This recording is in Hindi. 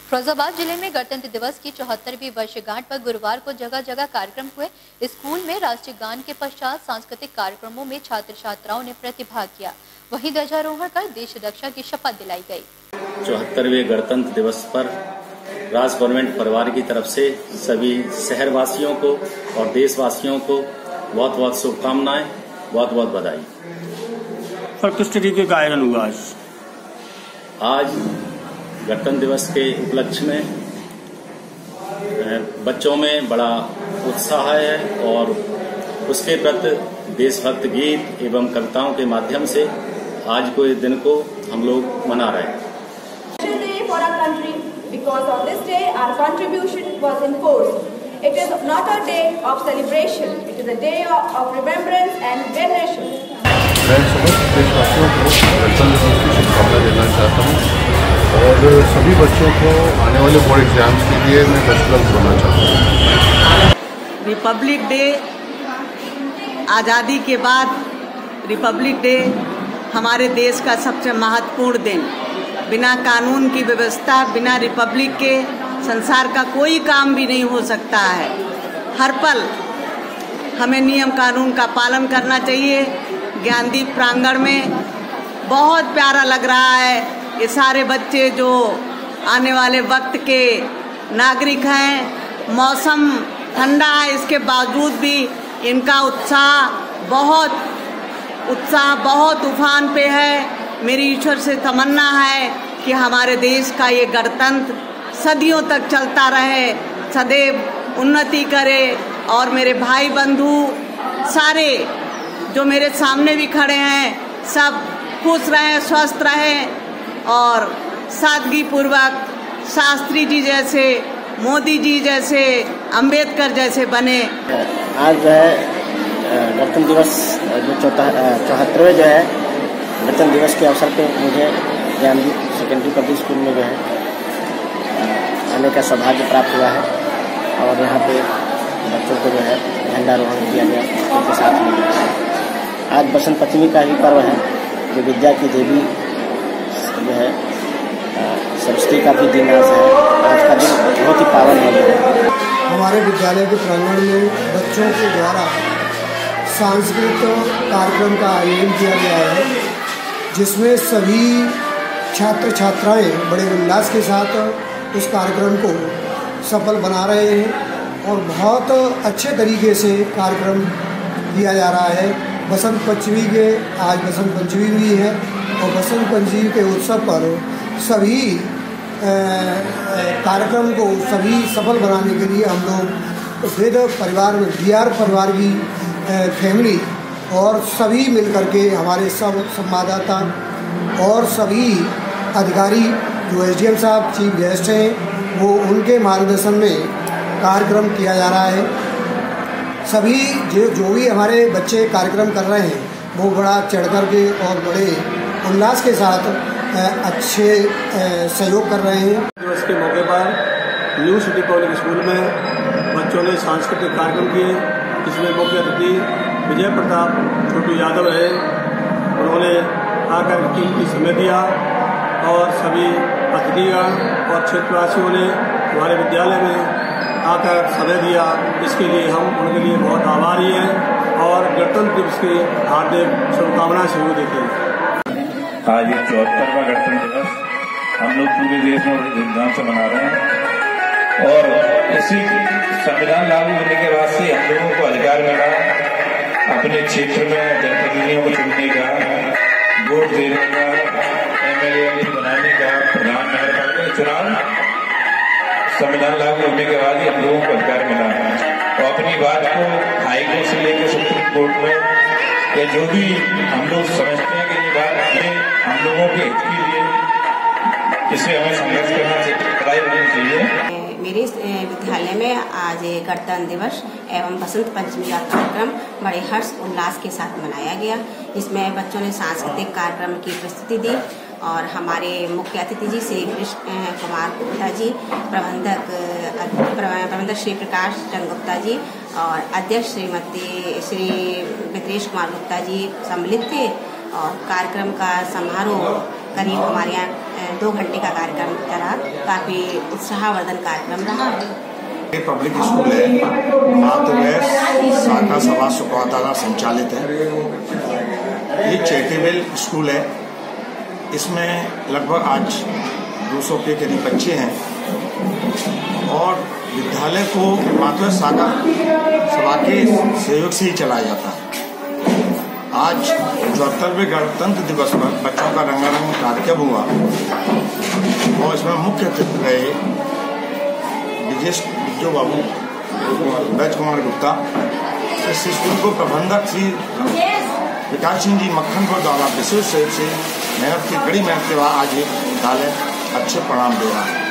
फिरोजाबाद जिले में गणतंत्र दिवस की 74वीं वर्षगांठ पर गुरुवार को जगह जगह कार्यक्रम हुए। स्कूल में राष्ट्रीय गान के पश्चात सांस्कृतिक कार्यक्रमों में छात्र छात्राओं ने प्रतिभाग किया। वहीं ध्वजारोहण कर देश रक्षा की शपथ दिलाई गई। 74वें गणतंत्र दिवस पर राज गवर्नमेंट परिवार की तरफ से सभी शहरवासियों को और देशवासियों को बहुत बहुत शुभकामनाएं, बहुत बहुत बधाई। सर, किस तरीके का आयोजन हुआ आज गणतंत्र दिवस के उपलक्ष्य में बच्चों में बड़ा उत्साह है और उसके प्रति देशभक्त गीत एवं कविताओं के माध्यम से आज को इस दिन को हम लोग मना रहे हैं। Because on this day our contribution was enforced. It is not a day of celebration, it is a day of remembrance and veneration. मैं समस्त देशवासियों को गणतंत्र दिवस की शुभकामनाएं देना चाहता हूँ और सभी बच्चों को आने वाले बोर्ड एग्जाम्स के लिए मैं बेस्ट लक बोलना चाहता हूँ। रिपब्लिक डे, आज़ादी के बाद रिपब्लिक डे हमारे देश का सबसे महत्वपूर्ण दिन। बिना कानून की व्यवस्था, बिना रिपब्लिक के संसार का कोई काम भी नहीं हो सकता है। हर पल हमें नियम कानून का पालन करना चाहिए। ज्ञानदीप प्रांगण में बहुत प्यारा लग रहा है। ये सारे बच्चे जो आने वाले वक्त के नागरिक हैं, मौसम ठंडा है, इसके बावजूद भी इनका उत्साह बहुत उफान पे है। मेरी ईश्वर से तमन्ना है कि हमारे देश का ये गणतंत्र सदियों तक चलता रहे, सदैव उन्नति करे और मेरे भाई बंधु सारे जो मेरे सामने भी खड़े हैं सब खुश रहें, स्वस्थ रहें और सादगी पूर्वक शास्त्री जी जैसे, मोदी जी जैसे, अंबेडकर जैसे बने। आज जो है गणतंत्र दिवस जो 74वें जो है गणतंत्र दिवस के अवसर पे मुझे ज्ञानदीप सेकेंडरी पब्लिक स्कूल में जो है आने का सौभाग्य प्राप्त हुआ है और यहाँ पे बच्चों को जो है झंडारोहण किया गया उनके साथ में। आज बसंत पंचमी का ही पर्व है जो विद्या की देवी जो है सरस्वती का भी दिन आज है। आज का दिन बहुत ही पावन है। हमारे विद्यालय के प्रांगण में बच्चों के द्वारा सांस्कृतिक कार्यक्रम का आयोजन किया गया है जिसमें सभी छात्र छात्राएं बड़े उल्लास के साथ उस कार्यक्रम को सफल बना रहे हैं और बहुत अच्छे तरीके से कार्यक्रम किया जा रहा है। बसंत पंचमी के आज बसंत पंचमी भी है और बसंत पंचमी के उत्सव पर सभी कार्यक्रम को सभी सफल बनाने के लिए हम लोग वेद परिवार में BR परिवार की फैमिली और सभी मिलकर के हमारे सब संवाददाता और सभी अधिकारी जो SDM साहब चीफ गेस्ट हैं वो उनके मार्गदर्शन में कार्यक्रम किया जा रहा है। सभी जो भी हमारे बच्चे कार्यक्रम कर रहे हैं वो बड़ा चढ़ कर के और बड़े उल्लास के साथ अच्छे सहयोग कर रहे हैं। दिवस के मौके पर न्यू सिटी पब्लिक स्कूल में बच्चों ने सांस्कृतिक कार्यक्रम किए। इसमें मुख्य अतिथि विजय प्रताप छोटू यादव रहे। उन्होंने आकर कीमती समय दिया और सभी अतिथिगण और क्षेत्रवासियों ने हमारे विद्यालय में आकर समय दिया। इसके लिए हम उनके लिए बहुत आभारी हैं और गणतंत्र दिवस की हार्दिक शुभकामनाएं जरूर देते हैं। आज 74वां गणतंत्र दिवस हम लोग पूरे देश में धूमधाम से मना रहे हैं और इसी संविधान लागू होने के बाद से हम लोगों को अधिकार मिला अपने क्षेत्र में जनप्रतिनिधियों को चुनने का, वोट देने का, MLA बनाने का, प्रधान नगरपालिका चुनाव संविधान लागू होने के बाद ही हम लोगों को अधिकार मिला और अपनी बात को हाईकोर्ट से लेकर सुप्रीम कोर्ट में या जो भी हम लोग समझते हैं कि ये बात हम लोगों के हित के लिए इसे हमें संघर्ष करना चाहिए, लड़ाई करनी चाहिए। मेरे विद्यालय में आज गणतंत्र दिवस एवं बसंत पंचमी का कार्यक्रम बड़े हर्ष उल्लास के साथ मनाया गया। इसमें बच्चों ने सांस्कृतिक कार्यक्रम की प्रस्तुति दी और हमारे मुख्य अतिथि जी श्री कृष्ण कुमार गुप्ता जी, प्रबंधक श्री प्रकाश चंद्र गुप्ता जी और अध्यक्ष श्री मित्रेश कुमार गुप्ता जी सम्मिलित थे और कार्यक्रम का समारोह करीब हमारे यहाँ 2 घंटे का कार्यक्रम रहा। काफ़ी उत्साहवर्धन कार्यक्रम रहा। ये पब्लिक स्कूल है, मातृ शाखा सभा सुकवा द्वारा संचालित है। ये चैरिटेबल स्कूल है। इसमें लगभग आज 200 के करीब बच्चे हैं और विद्यालय को मातृ शाखा सभा के सहयोग से ही चलाया जाता है। आज 74वें गणतंत्र दिवस पर बच्चों का रंगारंग कार्यक्रम हुआ और इसमें मुख्य अतिथि रहे विजय बाबू, बैच कुमार गुप्ता। इस स्कूल को प्रबंधक श्री विकास सिंह जी मक्खनपुर द्वारा विशेष रूप से कड़ी मेहनत के बाद आज ये विद्यालय अच्छे परिणाम दे रहा है।